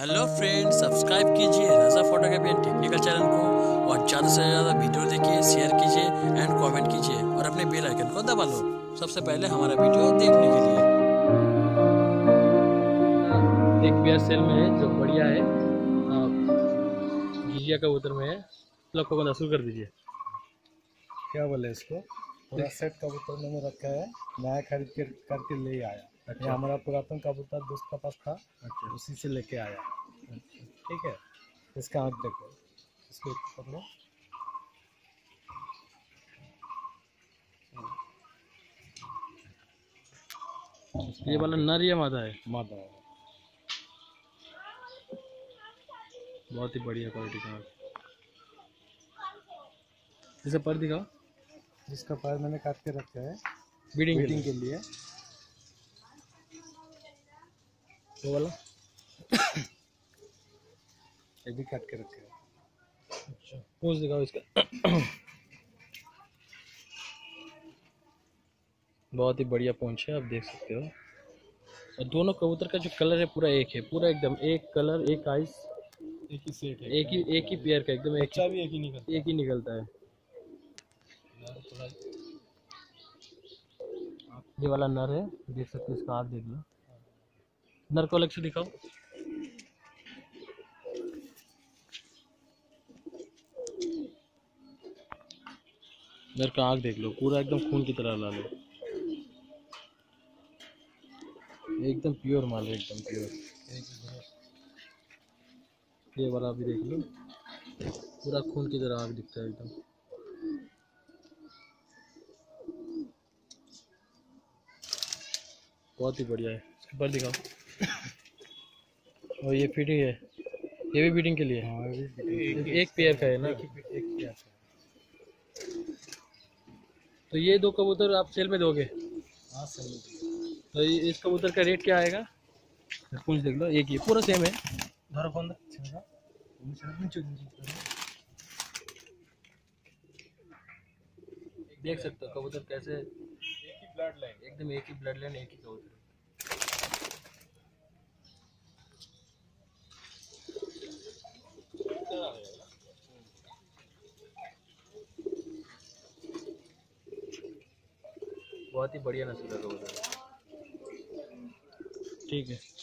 Hello friends, subscribe कीजिए Raza photography and technical channel को और ज़्यादा से ज़्यादा वीडियो देखिए, शेयर कीजिए एंड कमेंट कीजिए और अपने बेल आइकन को दबा लो सबसे पहले हमारा वीडियो देखने के लिए। एक पेयर सेल में है जो बढ़िया है, गिजिया कबूतर में है। लोग को बंदा शुरू कर दीजिए। क्या बोले इसको, पूरा सेट कबूतर मैंने रखा है, नया खरीद के करके ले आया। अच्छा। ये हमारा पुरातन कबूतर दोस्त का पास था, अच्छा। उसी से लेके आया। ठीक है, इसका आँख देखो, इसको पकड़ो। ये वाला नर या मादा है? मादा है। बहुत ही बढ़िया क्वालिटी का। इसे पर दिखाओ। जिसका पैर मैंने काट के रखा है बीडिंग के लिए। वो वाला ये भी काट के रखा है। अच्छा, पूछ दिखाओ इसका। बहुत ही बढ़िया पूंछ है, आप देख सकते हो। और दोनों कबूतर का जो कलर है पूरा एक है, पूरा एकदम एक कलर, एक आइस, एक ही सेट है, एक ही पेयर का एकदम बच्चा भी एक ही निकलता है। ये वाला नर है, देख सकते हो। इसका हाथ देख लो, नर को अलग से दिखाओ। नर का आँख देख लो, पूरा एकदम खून की तरह लाल है, एकदम प्योर माल है, एकदम प्योर। ये वाला भी देख लो, पूरा खून की तरह आँख दिखता है एकदम। बहुत ही बढ़िया है। इसके ऊपर दिखाओ। और ये फिटिंग है, ये भी बीडिंग के लिए है। हाँ, एक पेयर का है ना? एक पेयर का। तो ये दो कबूतर आप सेल में दोगे? हाँ सही। तो इस कबूतर का रेट क्या आएगा? पूछ देख लो, एक ही पूरा सेम है। धरो फोन, देख सकते हो कबूतर कैसे, एक ही ब्लड लाइन, एकदम एक ही ब्लड लाइन, एक ही कबूतर। बहुत ही बढ़िया नस्ल का कबूतर है। ठीक है।